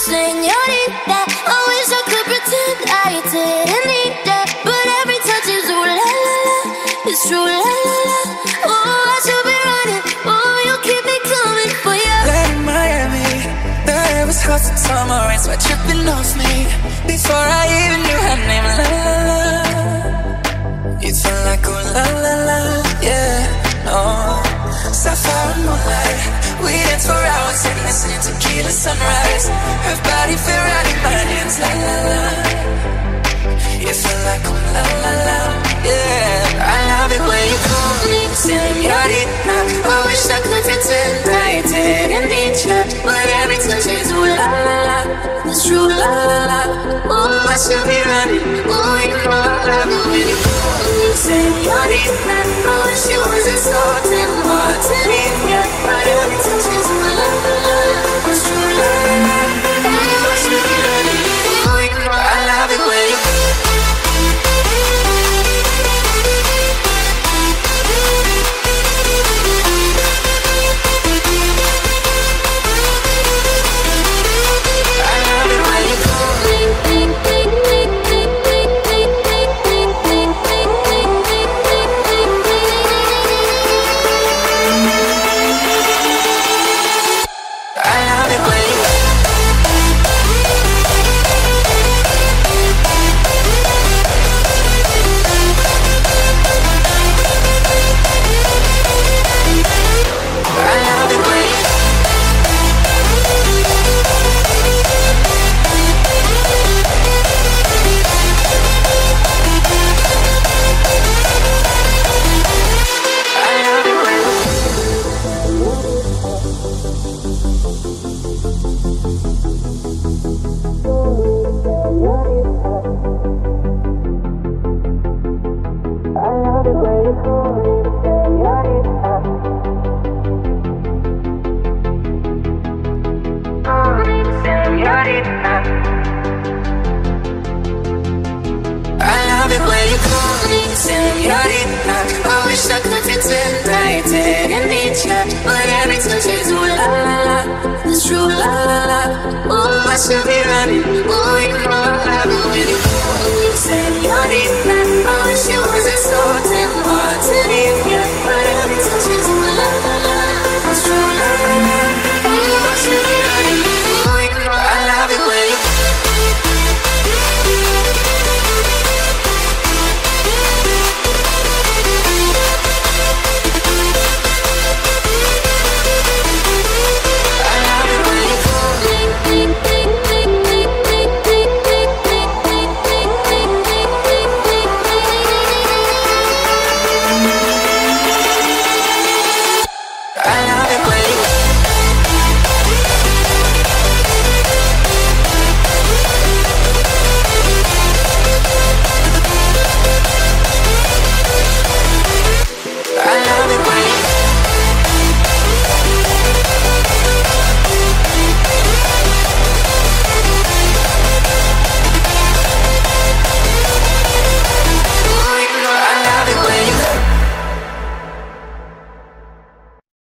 Senorita, I wish I could pretend I didn't need that, but every touch is ooh la la la, it's true la la la. Oh, I should be running, oh, you keep me coming for you. Late in Miami, the air was hot to summer rain, sweat dripping off me. Before I even knew her name, la la la. You felt like ooh la la la, yeah, no. Sapphire moonlight, we danced for hours and listened to tequila sunrise. Her body fit right in my hands, la la la. You feel like ooh la la la, yeah. I love it when you call me Senorita. I wish I could pretend I didn't need you, but every touch is ooh la la la, it's true la la la. Oh, I should be running, oh, you know I love it when you call me Senorita. I wish you wasn't so damn hard to leave me, but every touch is ooh la la la, it's true la la la. Oh, I should be running, oh, you know I love it when you I should be running, oh, you know I love it.